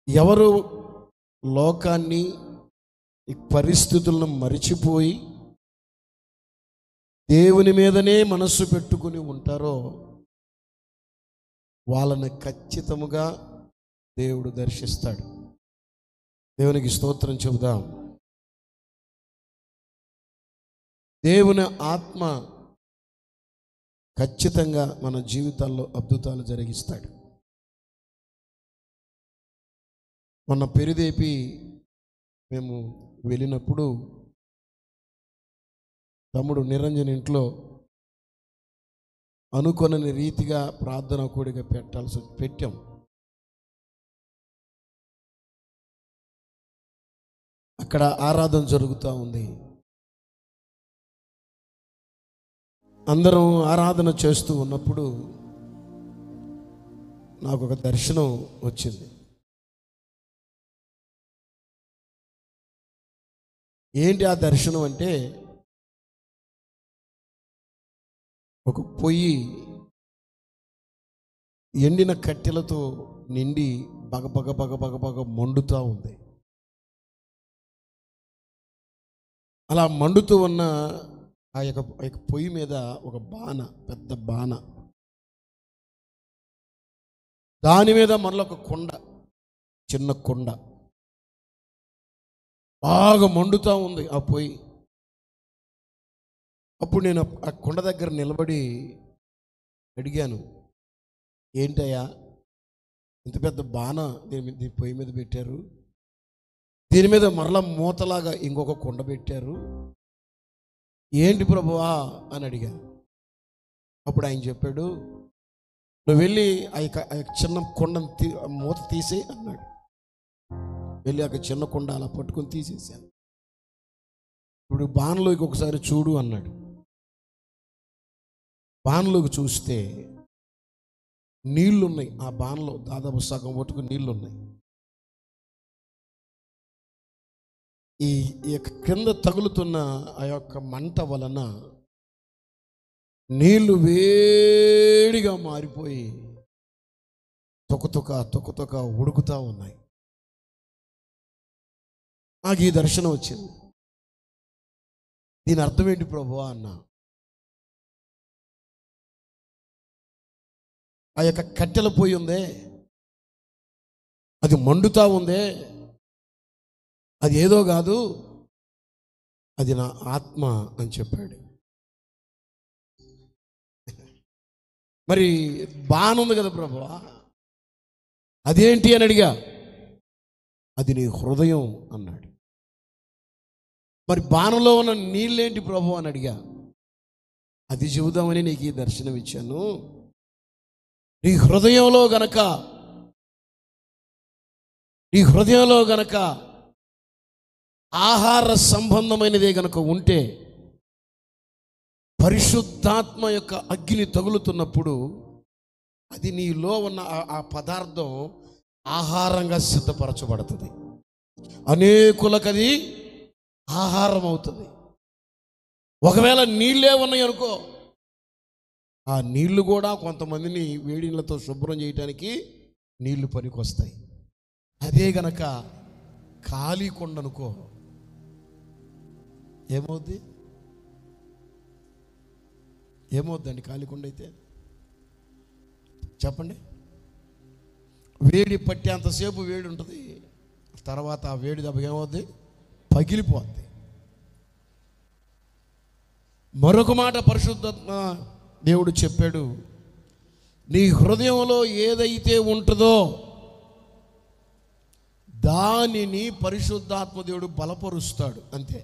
ఎవరు లోకాన్ని, ఈ పరిస్థితులను మరిచిపోయి దేవుని మీదనే మనస్సు పెట్టుకుని ఉంటారో వాళ్ళని ఖచ్చితముగా దేవుడు దర్శిస్తాడు. దేవునికి స్తోత్రం చెబుదాం. దేవుని ఆత్మ ఖచ్చితంగా మన జీవితాల్లో అద్భుతాలు జరిగిస్తాడు. మొన్న పెరిదేపి మేము వెళ్ళినప్పుడు తమ్ముడు నిరంజన్ ఇంట్లో అనుకొనని రీతిగా ప్రార్థన కూడిక పెట్టాం. అక్కడ ఆరాధన జరుగుతూ ఉంది. అందరం ఆరాధన చేస్తూ ఉన్నప్పుడు నాకు ఒక దర్శనం వచ్చింది. ఏంటి ఆ దర్శనం అంటే, ఒక పొయ్యి ఎండిన కట్టెలతో నిండి బగబగ బగబగ బగ మండుతూ ఉంది. అలా మండుతూ ఉన్న ఆ యొక్క పొయ్యి మీద ఒక బాణ, పెద్ద బాణ, దాని మీద మరల ఒక కొండ, చిన్న కొండ బాగా మండుతూ ఉంది ఆ పొయ్యి. అప్పుడు నేను ఆ కొండ దగ్గర నిలబడి అడిగాను, ఏంటయ్యా ఇంత పెద్ద బాణ దీని పొయ్యి మీద పెట్టారు, దీని మీద మరలా మూతలాగా ఇంకొక కొండ పెట్టారు, ఏంటి ప్రభువా అని అడిగాను. అప్పుడు ఆయన చెప్పాడు, నువ్వు వెళ్ళి ఆ యొక్క చిన్న కొండను మూత తీసేయి అన్నాడు. వెళ్ళి ఆ చిన్న కొండ అలా పట్టుకొని తీసేసాను. ఇప్పుడు బాణలోకి ఒకసారి చూడు అన్నాడు. బాణలోకి చూస్తే నీళ్లున్నాయి. ఆ బాణలో దాదాపు సగం పట్టుకు నీళ్లున్నాయి. ఈ క్రింద తగులుతున్న ఆ యొక్క మంట వలన నీళ్లు వేడిగా మారిపోయి తొక్క ఉడుకుతూ ఉన్నాయి. నాకు ఈ దర్శనం వచ్చింది. దీని అర్థం ఏంటి ప్రభువా అన్నా. ఆ యొక్క కట్టెల పొయ్యి ఉందే, అది మండుతూ ఉందే, అది ఏదో కాదు, అది నా ఆత్మ అని చెప్పాడు. మరి బానుంది కదా ప్రభువా, అదేంటి అని అడిగా. అది నీ హృదయం అన్నాడు. మరి బాణంలో ఉన్న నీళ్ళేంటి ప్రభు అని అడిగా. అది చెబుదామని నీకు ఈ దర్శనం ఇచ్చాను. నీ హృదయంలో గనక ఆహార సంబంధమైనదే గనక ఉంటే, పరిశుద్ధాత్మ యొక్క అగ్ని తగులుతున్నప్పుడు అది నీలో ఉన్న ఆ పదార్థం ఆహారంగా సిద్ధపరచబడుతుంది. అనేకులకు అది ఆహారం అవుతుంది. ఒకవేళ నీళ్ళే ఉన్నాయి అనుకో, ఆ నీళ్లు కూడా కొంతమందిని వేడి నీళ్ళతో శుభ్రం చేయడానికి నీళ్లు పనికొస్తాయి. అదే గనక ఖాళీ కొండ అనుకో, ఏమవుద్దండి ఖాళీ కొండ అయితే? చెప్పండి. వేడి పట్టేంతసేపు వేడి ఉంటుంది, తర్వాత ఆ వేడి దెబ్బ ఏమవుద్ది? పగిలిపోద్ది. మరొక మాట పరిశుద్ధాత్మ దేవుడు చెప్పాడు, నీ హృదయంలో ఏదైతే ఉంటుందో దానిని పరిశుద్ధాత్మ దేవుడు బలపరుస్తాడు. అంతే.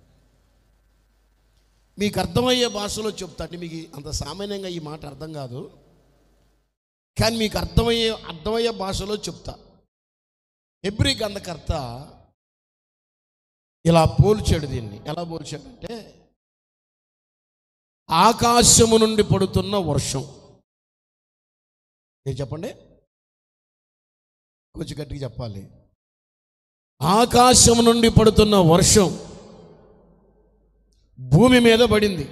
మీకు అర్థమయ్యే భాషలో చెప్తాను. మీకు అంత సామాన్యంగా ఈ మాట అర్థం కాదు, కానీ మీకు అర్థమయ్యే భాషలో చెప్తా. హెబ్రీ గ్రంథకర్త ఇలా పోల్చాడు దీన్ని. ఎలా పోల్చాడంటే, ఆకాశము నుండి పడుతున్న వర్షం. ఏం చెప్పండి, కొంచెం గట్టిగా చెప్పాలి. ఆకాశం నుండి పడుతున్న వర్షం భూమి మీద పడింది.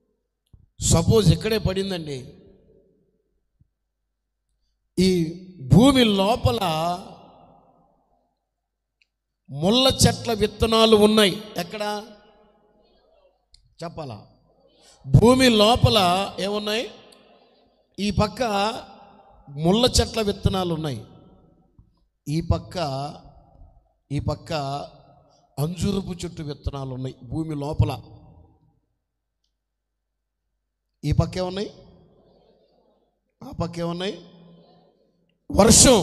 సపోజ్ ఇక్కడే పడిందండి. ఈ భూమి లోపల ముళ్ళ చెట్ల విత్తనాలు ఉన్నాయి. ఎక్కడ చెప్పాలా? భూమి లోపల ఏమున్నాయి? ఈ పక్క ముళ్ళ చెట్ల విత్తనాలు ఉన్నాయి, ఈ పక్క అంజూరపు చెట్టు విత్తనాలు ఉన్నాయి. భూమి లోపల ఈ పక్క ఏమున్నాయి, ఆ పక్క ఏమున్నాయి? వర్షం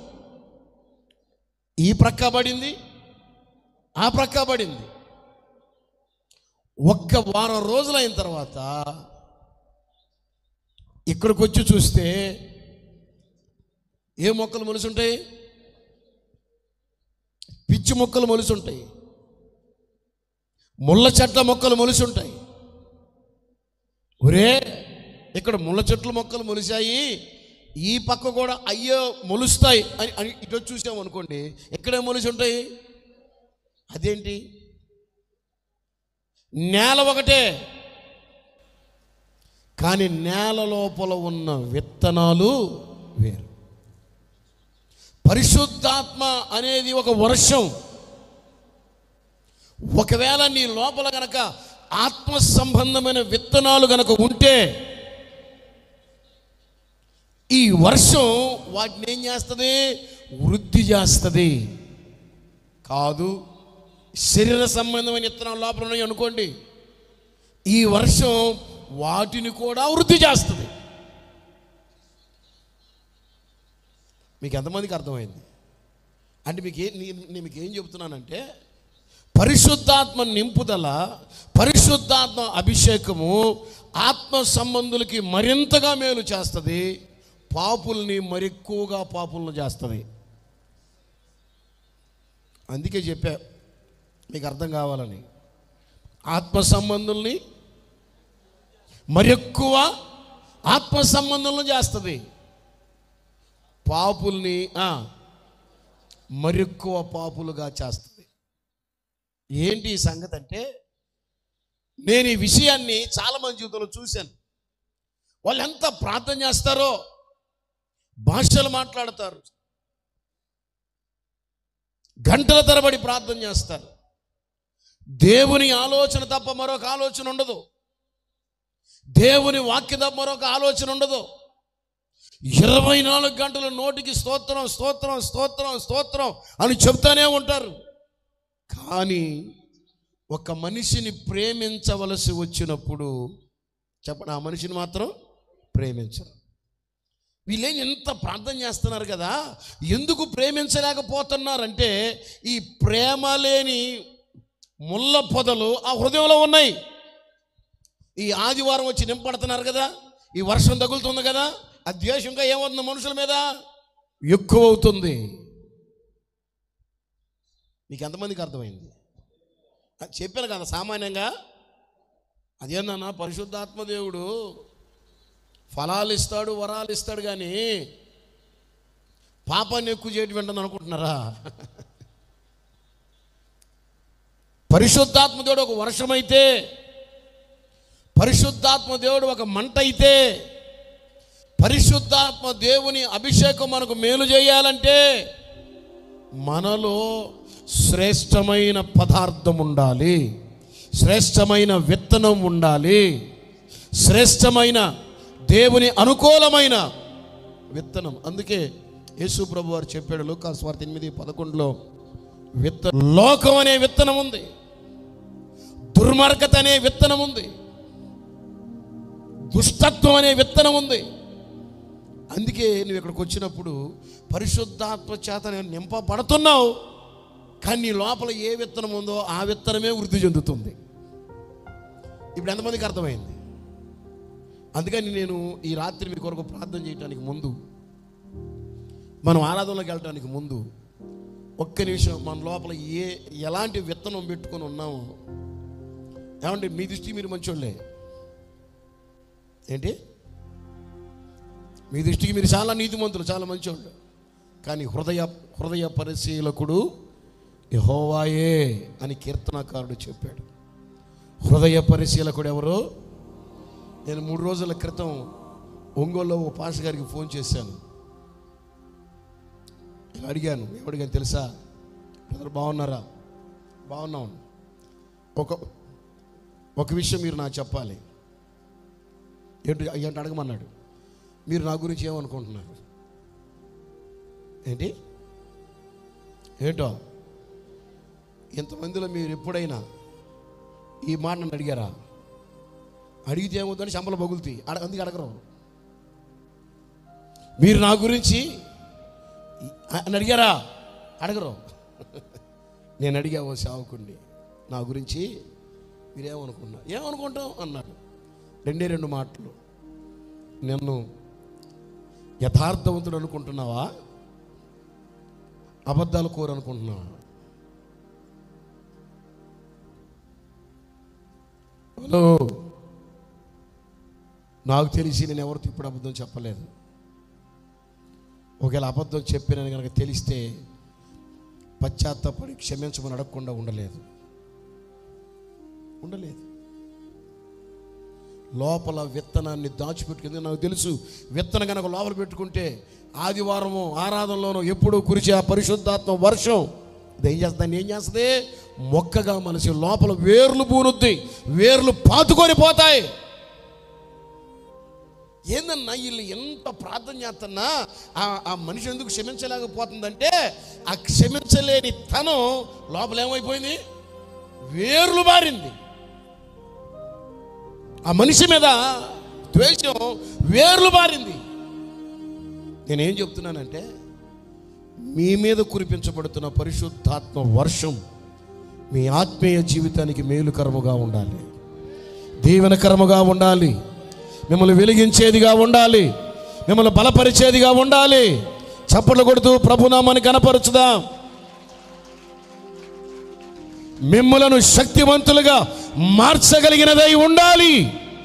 ఈ ప్రక్క పడింది, ఆ ప్రక్క పడింది. ఒక్క వారం రోజులు అయిన తర్వాత ఇక్కడికి వచ్చి చూస్తే ఏ మొక్కలు మొలుసుంటాయి? పిచ్చి మొక్కలు మొలుసుంటాయి, ముళ్ళ చెట్ల మొక్కలు మొలుసుంటాయి. ఒరే, ఇక్కడ ముళ్ళ చెట్ల మొక్కలు మొలిశాయి, ఈ పక్క కూడా అయ్యో మొలుస్తాయి అని ఇటు చూసాం అనుకోండి, ఎక్కడే మొలిసి ఉంటాయి? అదేంటి? నేల ఒకటే, కానీ నేల లోపల ఉన్న విత్తనాలు వేరు. పరిశుద్ధాత్మ అనేది ఒక వర్షం. ఒకవేళ నీ లోపల గనక ఆత్మ సంబంధమైన విత్తనాలు గనక ఉంటే ఈ వర్షం వాటిని ఏం చేస్తుంది? వృద్ధి చేస్తుంది. కాదు, శరీర సంబంధమైన విత్తనాలు లోపల ఉన్నాయి అనుకోండి, ఈ వర్షం వాటిని కూడా వృద్ధి చేస్తుంది. మీకు ఎంతమందికి అర్థమైంది? అంటే నేను మీకు ఏం చెబుతున్నానంటే, పరిశుద్ధాత్మ నింపుదల, పరిశుద్ధాత్మ అభిషేకము ఆత్మ సంబంధులకి మరింతగా మేలు చేస్తుంది, పాపుల్ని మరెక్కువగా పాపులను చేస్తుంది. అందుకే చెప్పా మీకు అర్థం కావాలని, ఆత్మ సంబంధుల్ని మరెక్కువ ఆత్మ సంబంధులను చేస్తుంది, పాపుల్ని మరెక్కువ పాపులుగా చేస్తుంది. ఏంటి ఈ సంగతి అంటే, నేను ఈ విషయాన్ని చాలామంది జీవితంలో చూశాను. వాళ్ళు ఎంత ప్రార్థన చేస్తారో, భాషలు మాట్లాడతారు, గంటల తరబడి ప్రార్థన చేస్తారు. దేవుని ఆలోచన తప్ప మరొక ఆలోచన ఉండదు, దేవుని వాక్యం తప్ప మరొక ఆలోచన ఉండదు. 24 గంటలు నోటికి స్తోత్రం స్తోత్రం స్తోత్రం స్తోత్రం అని చెప్తానే ఉంటారు. కానీ ఒక మనిషిని ప్రేమించవలసి వచ్చినప్పుడు చెప్పండి, ఆ మనిషిని మాత్రం ప్రేమించరు. వీళ్ళేం ఎంత ప్రార్థన చేస్తున్నారు కదా, ఎందుకు ప్రేమించలేకపోతున్నారంటే ఈ ప్రేమ లేని ముళ్ళ పొదలు ఆ హృదయంలో ఉన్నాయి. ఈ ఆదివారం వచ్చి నింపడుతున్నారు కదా, ఈ వర్షం తగులుతుంది కదా, ఆ ద్వేషంగా ఏమవుతుంది? మనుషుల మీద ఎక్కువ అవుతుంది. మీకు ఎంతమందికి అర్థమైంది? చెప్పాను కదా, సామాన్యంగా అదేందన్నా పరిశుద్ధాత్మ దేవుడు ఫలాలు ఇస్తాడు, వరాలు ఇస్తాడు, కానీ పాపాన్ని ఎక్కువ చేయటం ఏంటని అనుకుంటున్నారా? పరిశుద్ధాత్మ దేవుడు ఒక వర్షం అయితే, పరిశుద్ధాత్మ దేవుడు ఒక మంట అయితే, పరిశుద్ధాత్మ దేవుని అభిషేకం మనకు మేలు చేయాలంటే మనలో శ్రేష్టమైన పదార్థం ఉండాలి, శ్రేష్టమైన విత్తనం ఉండాలి, శ్రేష్టమైన దేవుని అనుకూలమైన విత్తనం. అందుకే యేసు ప్రభు వారు చెప్పాడు లూకాసు వార్త 8:11లో, లోకం అనే విత్తనం ఉంది, దుర్మార్గత అనే విత్తనం ఉంది, దుష్టత్వం అనే విత్తనం ఉంది. అందుకే నువ్వు ఇక్కడికి వచ్చినప్పుడు పరిశుద్ధాత్మ చేత నేను నింపబడుతున్నావు, కానీ నీ లోపల ఏ విత్తనం ఉందో ఆ విత్తనమే వృద్ధి చెందుతుంది. ఇప్పుడు ఎంతమందికి అర్థమైంది? అందుకని నేను ఈ రాత్రి మీ కొరకు ప్రార్థన చేయడానికి ముందు, మనం ఆరాధనలోకి వెళ్ళడానికి ముందు ఒక్క నిమిషం మన లోపల ఎలాంటి విత్తనం పెట్టుకొని ఉన్నామో. ఏమంటే మీ దృష్టికి మీరు మంచోళ్ళే ఏంటి? మీ దృష్టికి మీరు చాలా నీతిమంతులు, చాలా మంచోళ్ళు, కానీ హృదయ పరిశీలకుడు యెహోవాయే అని కీర్తనకారుడు చెప్పాడు. హృదయ పరిశీలకుడు ఎవరు? నేను 3 రోజుల క్రితం ఒంగోలులో ఓ పాస్టర్ గారికి ఫోన్ చేశాను. అడిగాను, ఏమడిగాను తెలుసా? అందరూ బాగున్నారా? బాగున్నాం. ఒక విషయం మీరు నాకు చెప్పాలి. ఏంటి అడగమన్నాడు. మీరు నా గురించి ఏమనుకుంటున్నారు? ఏంటో ఇంతమందిలో మీరు ఎప్పుడైనా ఈ మాట నన్ను అడిగారా? అడిగితే ఏమవుతుందని చంపలు పగులుతాయి. అందుకే అడగరు. మీరు నా గురించి అని అడిగారా? అడగరు. నేను అడిగా ఓ సేవకుడిని, నా గురించి ఏమనుకుంటాం అన్నాడు. 2 మాటలు. నన్ను యథార్థవంతుడు అనుకుంటున్నావా, అబద్ధాలు కోరనుకుంటున్నావా? హలో, నాకు తెలిసి నేను ఎవరితో ఇప్పుడు అబద్ధం చెప్పలేదు. ఒకవేళ అబద్ధం చెప్పినని కనుక తెలిస్తే పశ్చాత్తాపడి క్షమించమని అడగకుండా ఉండలేదు. లోపల విత్తనాన్ని దాచిపెట్టుకుంది. నాకు తెలుసు, విత్తనం కనుక లోపల పెట్టుకుంటే ఆదివారము ఆరాధనలోనూ ఎప్పుడూ కురిచే ఆ పరిశుద్ధాత్మ వర్షం దాన్ని ఏం చేస్తుంది? మొక్కగా మనిషి లోపల వేర్లు పూనుద్ది, వేర్లు పాతుకొని పోతాయి. ఏందన్నా వీళ్ళు ఎంత ప్రార్థన చేస్తున్నా ఆ మనిషి ఎందుకు క్షమించలేకపోతుందంటే, ఆ క్షమించలేని తనం లోపల ఏమైపోయింది? వేర్లు బారింది. ఆ మనిషి మీద ద్వేషం వేర్లు బారింది. నేనేం చెప్తున్నానంటే, మీ మీద కురిపించబడుతున్న పరిశుద్ధాత్మ వర్షం మీ ఆత్మీయ జీవితానికి మేలుకరముగా ఉండాలి, దీవెనకరముగా ఉండాలి, మిమ్మల్ని వెలిగించేదిగా ఉండాలి, మిమ్మల్ని బలపరిచేదిగా ఉండాలి. చప్పట్లు కొడుతూ ప్రభునామాన్ని కనపరచుదాం. మిమ్మలను శక్తివంతులుగా మార్చగలిగినదై ఉండాలి.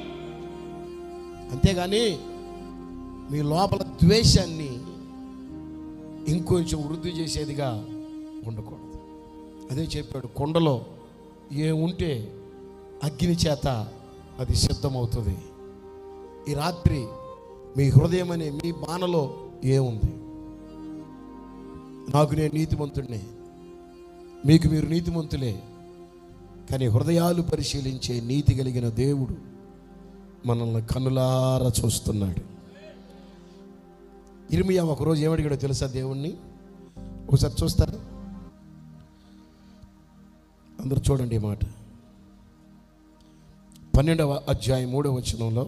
అంతేగాని మీ లోపల ద్వేషాన్ని ఇంకొంచెం వృద్ధి చేసేదిగా ఉండకూడదు. అదే చెప్పాడు, కొండలో ఏముంటే అగ్ని చేత అది సిద్ధమవుతుంది. ఈ రాత్రి మీ హృదయం అనే మీ బాణలో ఏముంది? నాకు నేను నీతిమంతుడినే, మీకు మీరు నీతిమంతులే, కానీ హృదయాలు పరిశీలించే నీతి కలిగిన దేవుడు మనల్ని కన్నులారా చూస్తున్నాడు. ఇర్మియా ఒకరోజు ఏమడిగాడో తెలుసా దేవుణ్ణి? ఒకసారి చూస్తారు, అందరూ చూడండి ఈ మాట. 12వ అధ్యాయం 3వ వచనంలో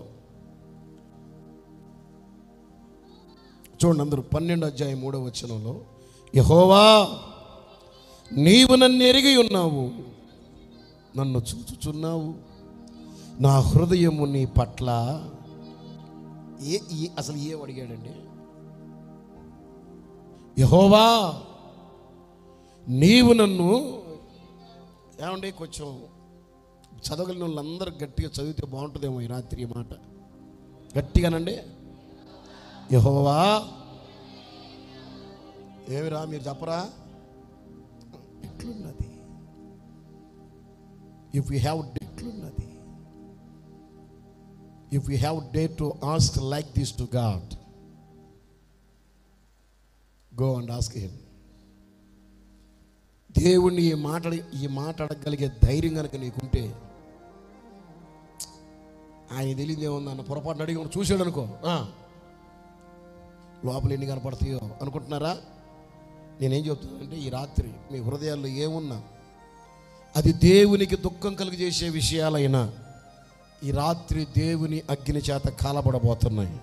చూడండి అందరూ. 12వ అధ్యాయం 3వ వచనంలో, యెహోవా నీవు నన్ను ఎరిగి ఉన్నావు, నన్ను చూచుచున్నావు, నా హృదయము నీ పట్ల అసలు ఏం అడిగాడండి? యెహోవా నీవు నన్ను, ఏమండి కొంచెం చదవగలిగిన వాళ్ళందరూ గట్టిగా చదివితే బాగుంటుందేమో ఈ రాత్రి ఈ మాట గట్టిగానండి. యెహోవా ఏమిరా మీరు చెప్పరా? ఎట్లున్నది? ఇఫ్ యూ హ్యావ్ ఎట్లున్నది, if you have day to ask like this to God, go and ask him. దేవుణ్ణి ఈ మాట అడగగలిగే ధైర్యం కనుక నీకుంటే, ఆయన తెలియదు ఏముందన్న పొరపాటున అడిగి చూసాడు అనుకో, లోపల ఎన్ని కనపడతాయో అనుకుంటున్నారా? నేనేం చెప్తున్నానంటే, ఈ రాత్రి మీ హృదయాల్లో ఏమున్నా అది దేవునికి దుఃఖం కలిగజేసే విషయాలైనా ఈ రాత్రి దేవుని అగ్ని చేత కాలబడబోతున్నాయి.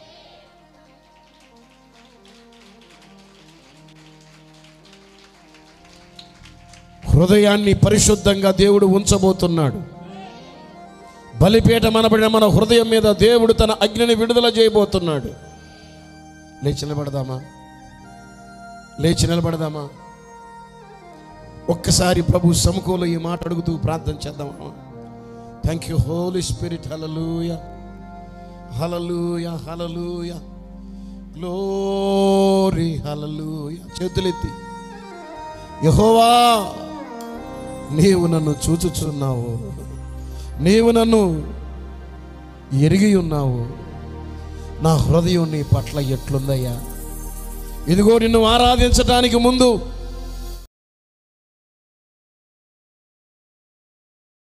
హృదయాన్ని పరిశుద్ధంగా దేవుడు ఉంచబోతున్నాడు. బలిపీఠం అనబడిన మన హృదయం మీద దేవుడు తన అగ్నిని విడుదల చేయబోతున్నాడు. లేచి నిలబడదామా? లేచి నిలబడదామా? ఒక్కసారి ప్రభు సముఖంలో ఈ మాట అడుగుతూ ప్రార్థన చేద్దామా? Thank you holy spirit. Hallelujah, hallelujah, hallelujah, glory, hallelujah. చేతులెత్తి, యెహోవా నీవు నన్ను చూచుచున్నావు, నీవు నన్ను ఎరిగి ఉన్నావు, నా హృదయం నీ పట్ల ఎట్లుందయ్యా, ఇదిగో నిన్ను ఆరాధించటానికి ముందు